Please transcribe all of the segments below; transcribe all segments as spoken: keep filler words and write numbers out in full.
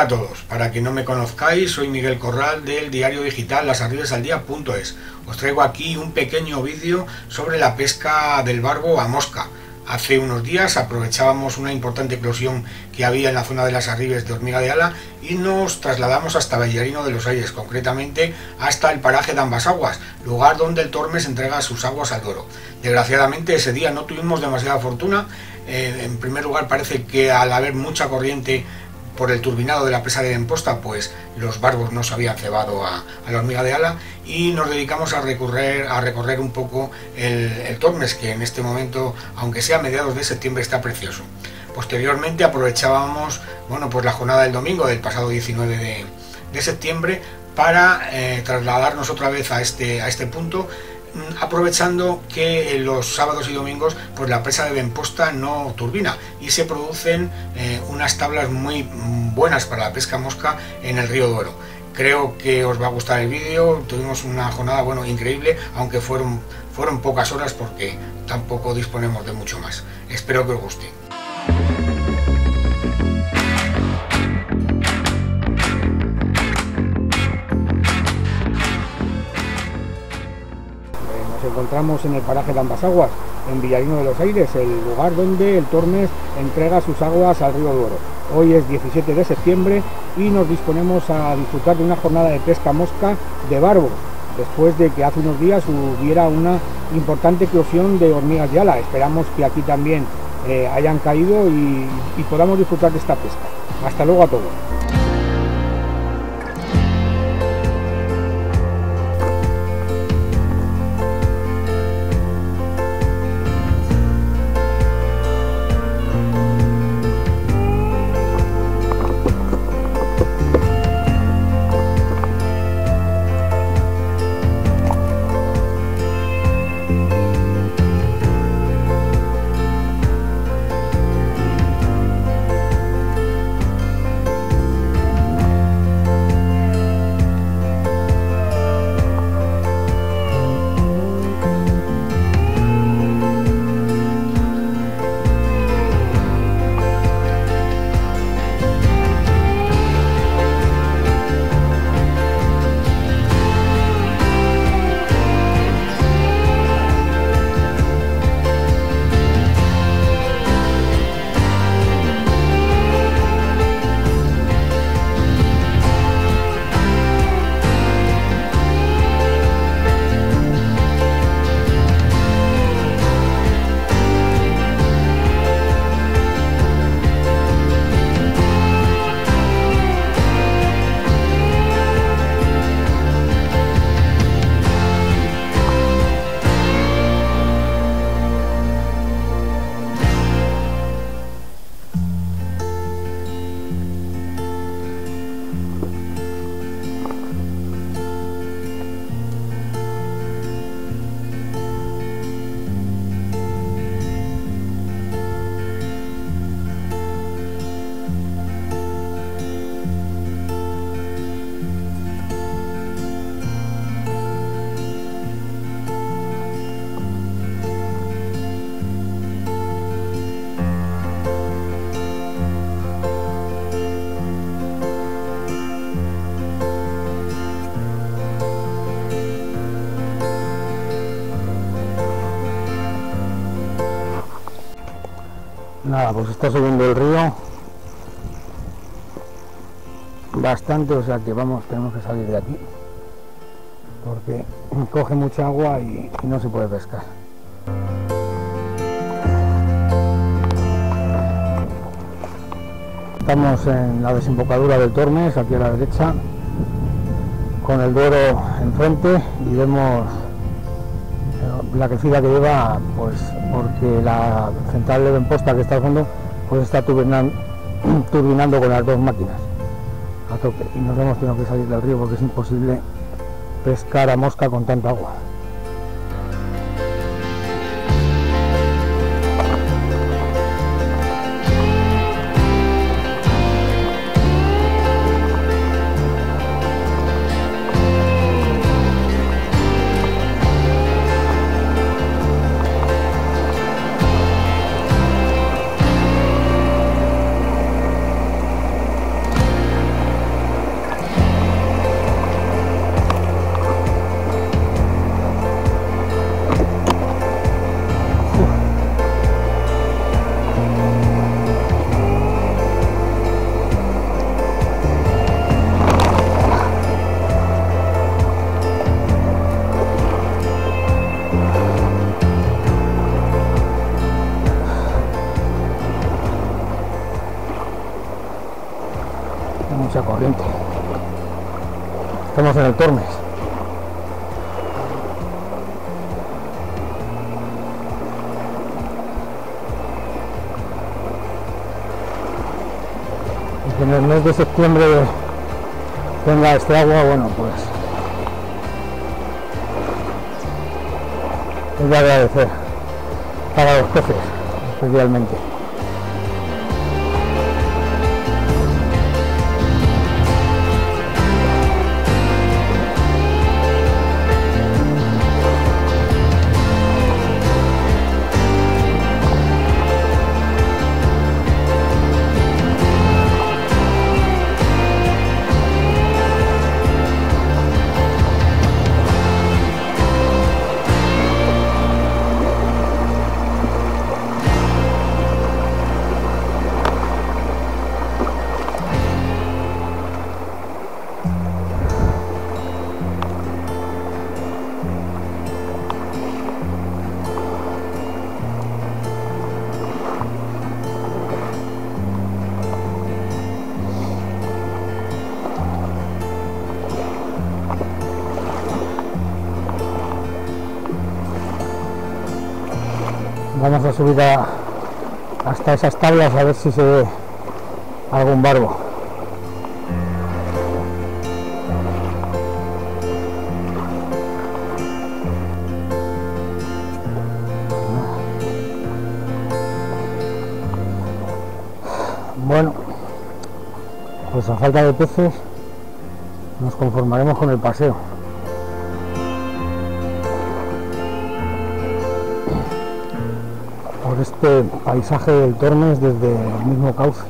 Hola a todos, para quien no me conozcáis, soy Miguel Corral del diario digital las arribes al día punto es. Os traigo aquí un pequeño vídeo sobre la pesca del barbo a mosca. Hace unos días aprovechábamos una importante eclosión que había en la zona de las Arribes de Hormiga de Ala y nos trasladamos hasta Villarino de los Aires, concretamente hasta el paraje de Ambas Aguas, lugar donde el Tormes entrega sus aguas al Duero. Desgraciadamente ese día no tuvimos demasiada fortuna. Eh, en primer lugar, parece que al haber mucha corriente por el turbinado de la presa de Benposta, pues los barbos no se habían cebado a, a la Hormiga de Ala, y nos dedicamos a recorrer, a recorrer un poco el, el Tormes, que en este momento, aunque sea a mediados de septiembre, está precioso. Posteriormente aprovechábamos bueno, pues la jornada del domingo del pasado diecinueve de, de septiembre para eh, trasladarnos otra vez a este, a este punto, aprovechando que los sábados y domingos pues la presa de Benposta no turbina y se producen eh, unas tablas muy buenas para la pesca mosca en el río Duero. Creo que os va a gustar el vídeo. Tuvimos una jornada bueno increíble, aunque fueron, fueron pocas horas porque tampoco disponemos de mucho más. Espero que os guste. Nos encontramos en el paraje de Ambas Aguas, en Villarino de los Aires, el lugar donde el Tormes entrega sus aguas al río Duero. Hoy es diecisiete de septiembre y nos disponemos a disfrutar de una jornada de pesca mosca de barbo, después de que hace unos días hubiera una importante eclosión de hormigas de ala. Esperamos que aquí también eh, hayan caído y, y podamos disfrutar de esta pesca. Hasta luego a todos. Nada, pues está subiendo el río bastante, o sea que vamos, tenemos que salir de aquí porque coge mucha agua y, y no se puede pescar. Estamos en la desembocadura del Tormes, aquí a la derecha, con el Duero enfrente, y vemos la crecida que lleva, pues porque la central de Benposta que está al fondo pues está turbinando, turbinando con las dos máquinas a tope, y nos hemos tenido que salir del río porque es imposible pescar a mosca con tanta agua. mucha corriente. Estamos en el Tormes. Y que en el mes de septiembre tenga este agua, bueno, pues es de agradecer para los peces especialmente. Vamos a subir a, hasta esas tablas a ver si se ve algún barbo. Bueno, pues a falta de peces nos conformaremos con el paseo. Por este paisaje del Tormes desde el mismo cauce.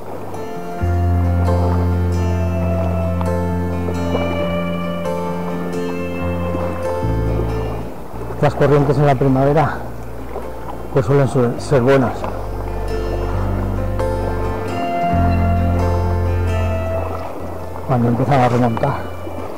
Estas corrientes en la primavera pues suelen ser buenas. Cuando empiezan a remontar.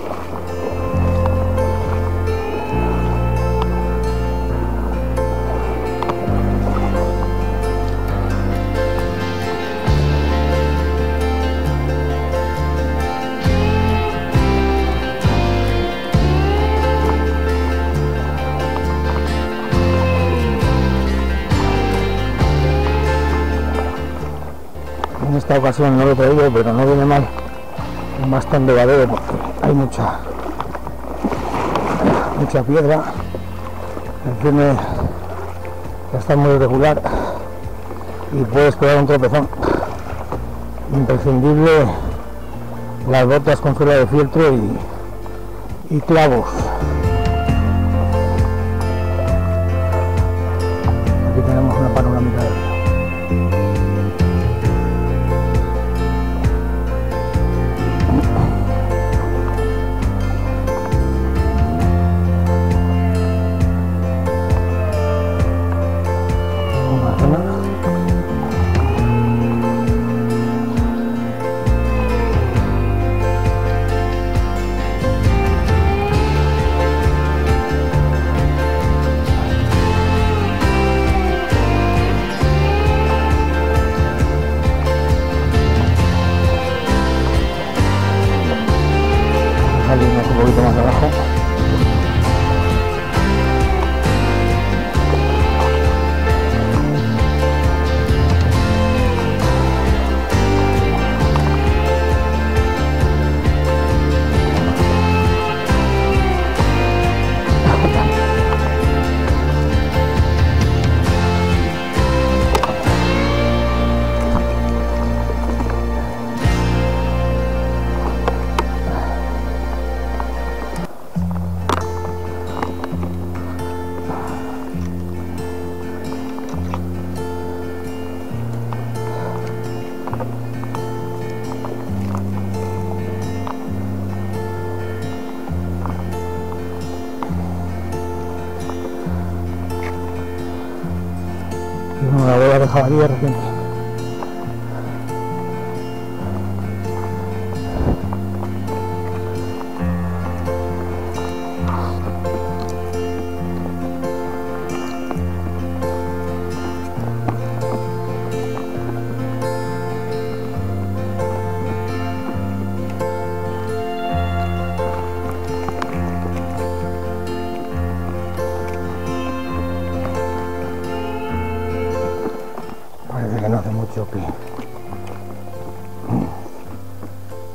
En esta ocasión no lo he traído, pero no viene mal un bastón de badero porque hay mucha mucha piedra. El firme está muy irregular y puedes pegar un tropezón. Imprescindible las botas con suela de fieltro y, y clavos. Aquí tenemos una panorámica de río. Un poquito más abajo. No la voy a dejar aquí de repente.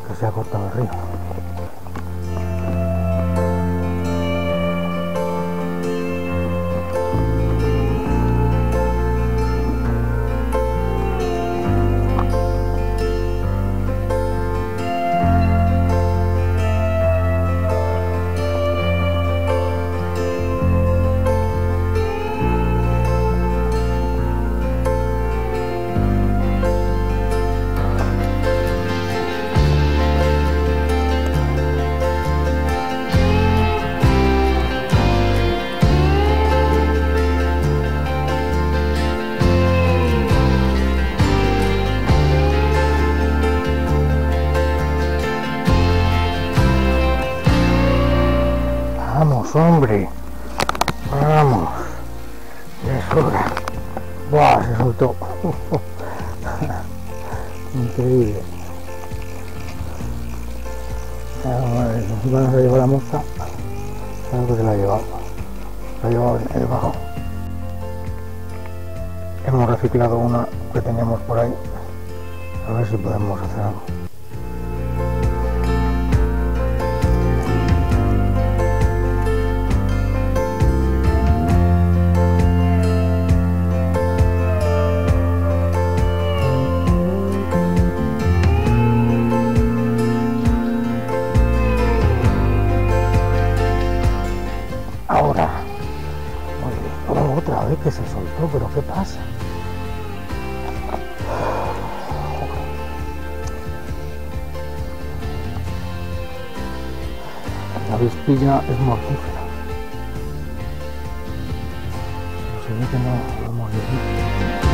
que se ha cortado el río. Vamos, hombre, vamos, ya es hora. ¡Buah! Se soltó. Increíble. Encima se llevó la moza. Creo que se la ha llevado. Se la ha llevado debajo. Hemos reciclado una que teníamos por ahí. A ver si podemos hacer algo. Ahora, oye, otra vez que se soltó, pero ¿qué pasa? La avispilla es mortífera. Se ve que no lo hemos visto.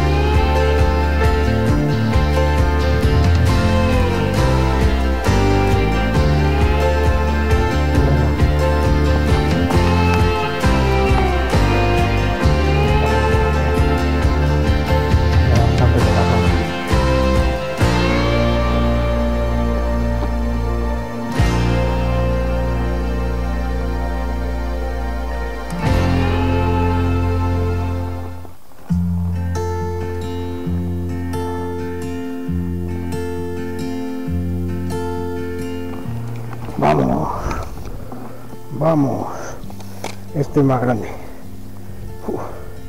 Vamos, vamos, este es más grande. Uf.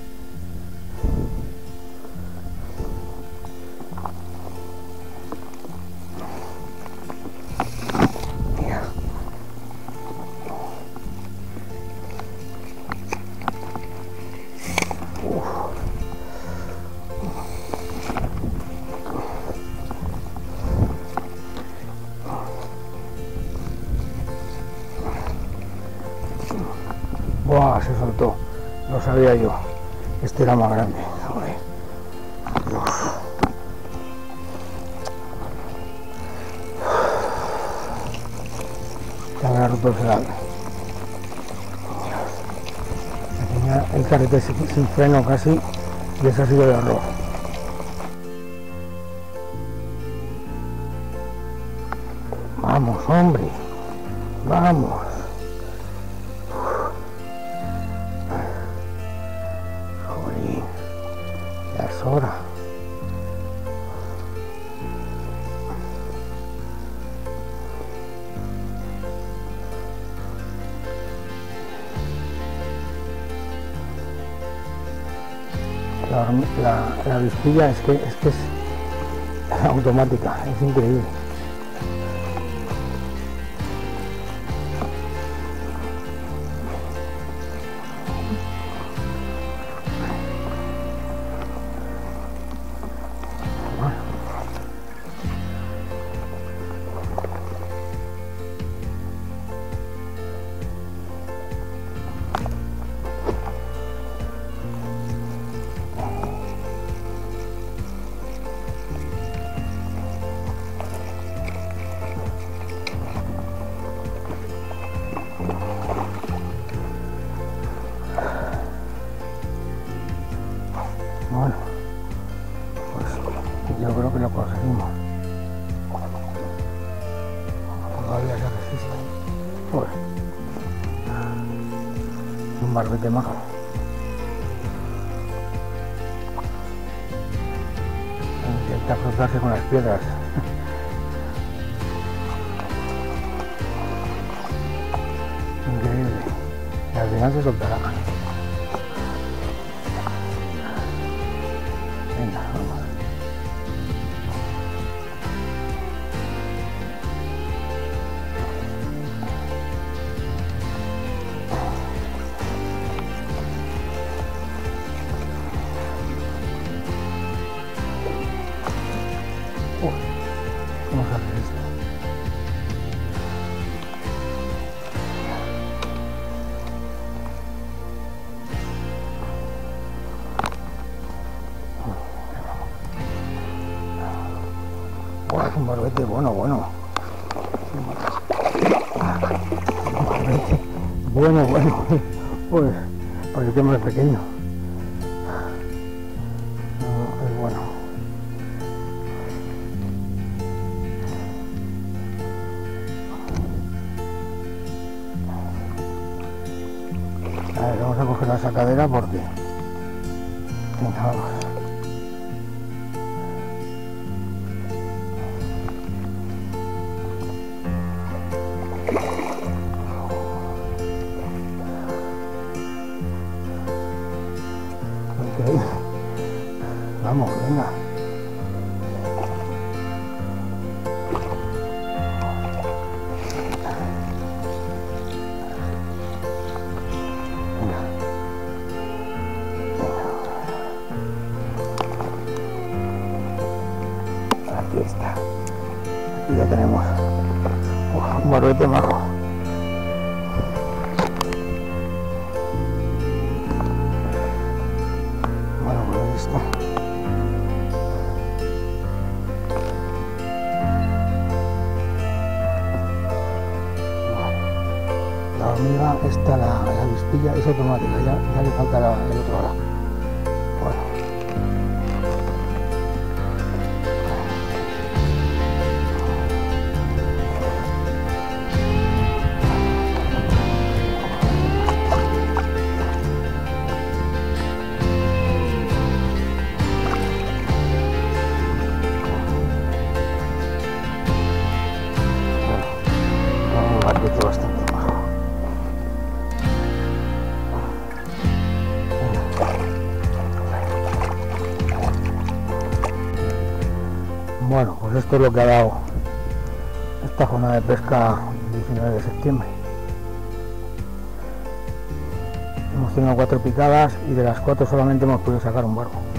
Mira. Uf. Buah, se soltó, lo sabía yo, este era más grande. Joder. Dios. Se habrá roto el pedal. Tenía el carrete sin, sin freno casi y eso ha sido de error. Vamos, hombre, vamos. Ya es hora. La, la, la avispilla es que, es que es automática, es increíble. Bueno, pues yo creo que lo conseguimos. Todavía se resiste. Joder. Un barbete majo. Intenta frotarse con las piedras. final se soltará. Venga, vamos. Uf, ¿cómo se hace esto? Buah, es un barbete bueno, bueno. Un barbete bueno, bueno. Pues, barbete más pequeño. No, es bueno. A ver, vamos a coger la sacadera porque... Venga, vamos. Okay. Vamos, venga. Aquí está. Aquí ya tenemos Uf, un barbete majo. Bueno, pues esto. La hormiga, esta, la, la avispilla es automática, ya, ya le falta la, el otro lado. Bueno. Bastante bajo. Bueno, pues esto es lo que ha dado esta jornada de pesca diecinueve de septiembre. Hemos tenido cuatro picadas y de las cuatro solamente hemos podido sacar un barbo.